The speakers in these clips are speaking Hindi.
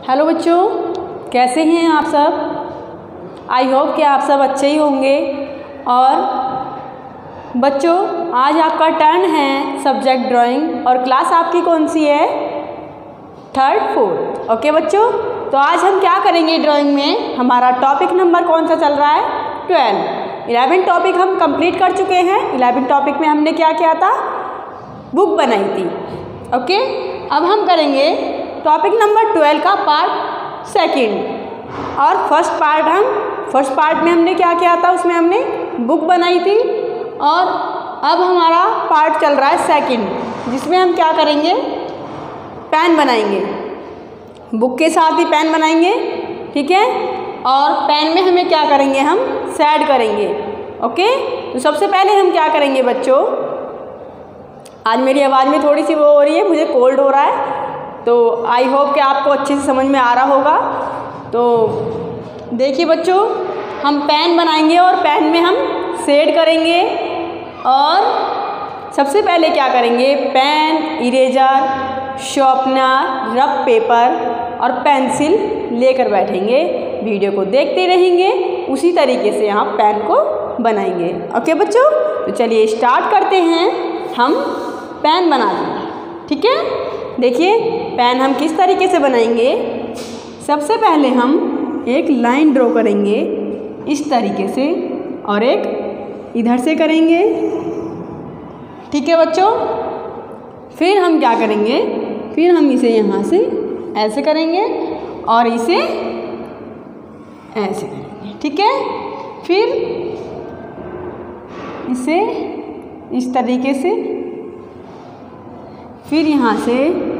हेलो बच्चों, कैसे हैं आप सब। आई होप कि आप सब अच्छे ही होंगे। और बच्चों, आज आपका टर्न है सब्जेक्ट ड्राइंग और क्लास आपकी कौन सी है? 3rd 4th। ओके बच्चों, तो आज हम क्या करेंगे ड्राइंग में? हमारा टॉपिक नंबर कौन सा चल रहा है? 12। 11 टॉपिक हम कंप्लीट कर चुके हैं। 11 टॉपिक में हमने क्या किया था? बुक बनाई थी। ओके, अब हम करेंगे टॉपिक नंबर 12 का पार्ट 2 और फर्स्ट पार्ट में हमने क्या किया था? उसमें हमने बुक बनाई थी और अब हमारा पार्ट चल रहा है 2 जिसमें हम क्या करेंगे? पेन बनाएंगे। बुक के साथ ही पेन बनाएंगे, ठीक है। और पेन में हमें क्या करेंगे? हम शेड करेंगे। ओके, तो सबसे पहले हम क्या करेंगे बच्चों? आज मेरी आवाज़ में थोड़ी सी वो हो रही है, मुझे कोल्ड हो रहा है, तो आई होप कि आपको अच्छे से समझ में आ रहा होगा। तो देखिए बच्चों, हम पेन बनाएंगे और पेन में हम शेड करेंगे। और सबसे पहले क्या करेंगे? Pen, eraser, sharpener, rough paper और पेंसिल लेकर बैठेंगे। वीडियो को देखते रहेंगे, उसी तरीके से आप पेन को बनाएंगे। ओके बच्चों, तो चलिए स्टार्ट करते हैं। हम पेन बना देंगे, ठीक है। देखिए पेन हम किस तरीके से बनाएंगे। सबसे पहले हम एक लाइन ड्रॉ करेंगे इस तरीके से और एक इधर से करेंगे, ठीक है बच्चों। फिर हम क्या करेंगे? फिर हम इसे यहाँ से ऐसे करेंगे और इसे ऐसे करेंगे, ठीक है। फिर इसे इस तरीके से, फिर यहाँ से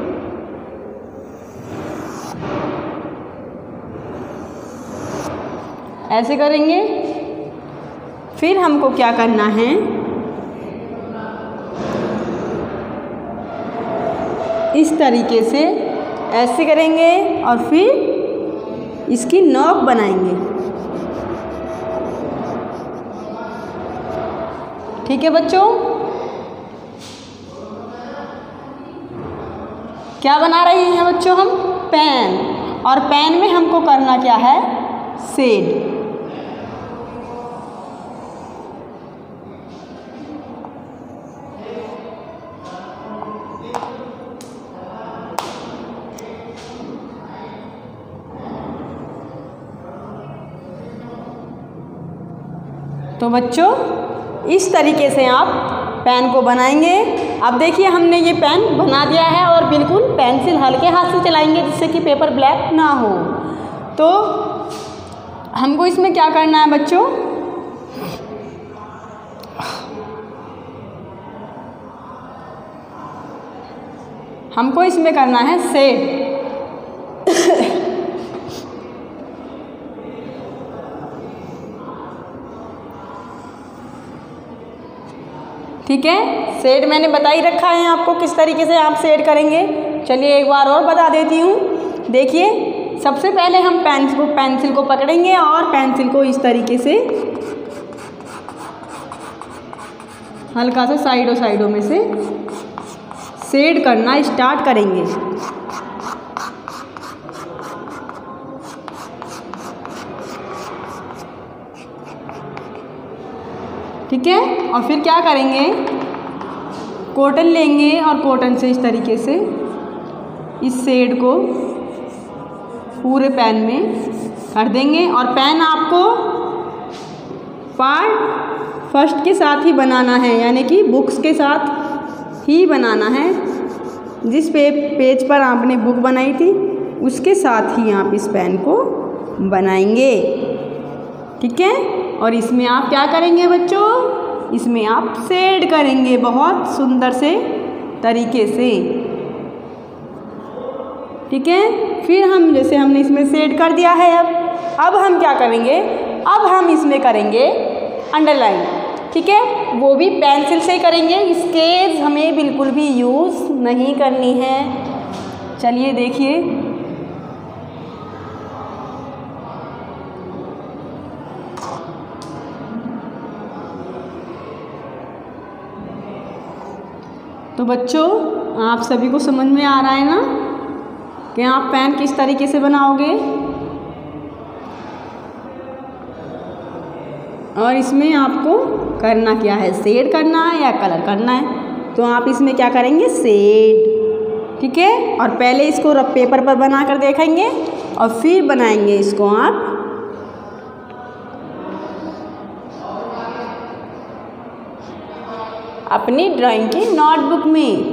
ऐसे करेंगे। फिर हमको क्या करना है? इस तरीके से ऐसे करेंगे और फिर इसकी नोक बनाएंगे, ठीक है बच्चों। क्या बना रहे हैं बच्चों? हम पेन, और पेन में हमको करना क्या है? शेड। तो बच्चों, इस तरीके से आप पेन को बनाएंगे। अब देखिए हमने ये पेन बना दिया है और बिल्कुल पेंसिल हल्के हाथ से चलाएंगे जिससे कि पेपर ब्लैक ना हो। तो हमको इसमें क्या करना है बच्चों? हमको इसमें करना है शेड। ठीक है, शेड मैंने बता ही रखा है आपको किस तरीके से आप शेड करेंगे। चलिए एक बार और बता देती हूँ। देखिए सबसे पहले हम पेंसिल को पकड़ेंगे और पेंसिल को इस तरीके से हल्का सा साइडों में से शेड करना स्टार्ट करेंगे। ठीक है, और फिर क्या करेंगे? कॉटन लेंगे और कॉटन से इस तरीके से इस शेड को पूरे पेन में कर देंगे। और पेन आपको पार्ट फर्स्ट के साथ ही बनाना है, यानी कि बुक्स के साथ ही बनाना है। जिस पेज पर आपने बुक बनाई थी उसके साथ ही आप इस पेन को बनाएंगे, ठीक है। और इसमें आप क्या करेंगे बच्चों? इसमें आप शेड करेंगे बहुत सुंदर से तरीके से, ठीक है। फिर हम जैसे हमने इसमें शेड कर दिया है, अब हम क्या करेंगे? अब हम इसमें करेंगे अंडरलाइन, ठीक है। वो भी पेंसिल से करेंगे, स्केच हमें बिल्कुल भी यूज़ नहीं करनी है। चलिए देखिए, तो बच्चों आप सभी को समझ में आ रहा है ना? कि आप पेन किस तरीके से बनाओगे और इसमें आपको करना क्या है, शेड करना है या कलर करना है। तो आप इसमें क्या करेंगे, शेड, ठीक है। और पहले इसको रफ पेपर पर बना कर देखेंगे और फिर बनाएंगे इसको आप अपनी ड्राइंग की नोटबुक में।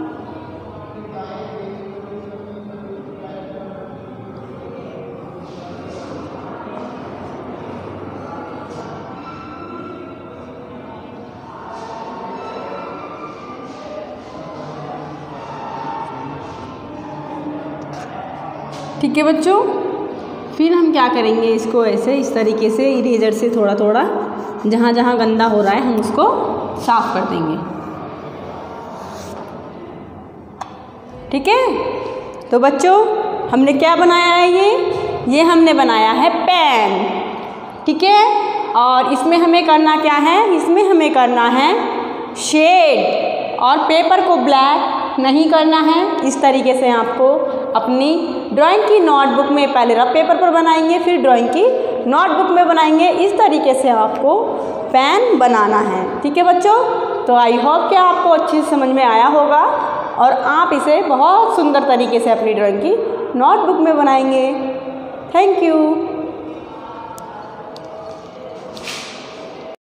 ठीक है बच्चों, फिर हम क्या करेंगे, इसको ऐसे इस तरीके से इरेजर से थोड़ा थोड़ा जहाँ जहाँ गंदा हो रहा है हम उसको साफ कर देंगे। ठीक है। तो बच्चों हमने क्या बनाया है, ये हमने बनाया है पेन। ठीक है। और इसमें हमें करना क्या है, इसमें हमें करना है शेड और पेपर को ब्लैक नहीं करना है। इस तरीके से आपको अपनी ड्राइंग की नोटबुक में पहले रफ पेपर पर बनाएंगे, फिर ड्राइंग की नोटबुक में बनाएंगे। इस तरीके से आपको पेन बनाना है। ठीक है बच्चों। तो आई होप कि आपको अच्छे से समझ में आया होगा और आप इसे बहुत सुंदर तरीके से अपनी ड्राइंग की नोटबुक में बनाएंगे। Thank you.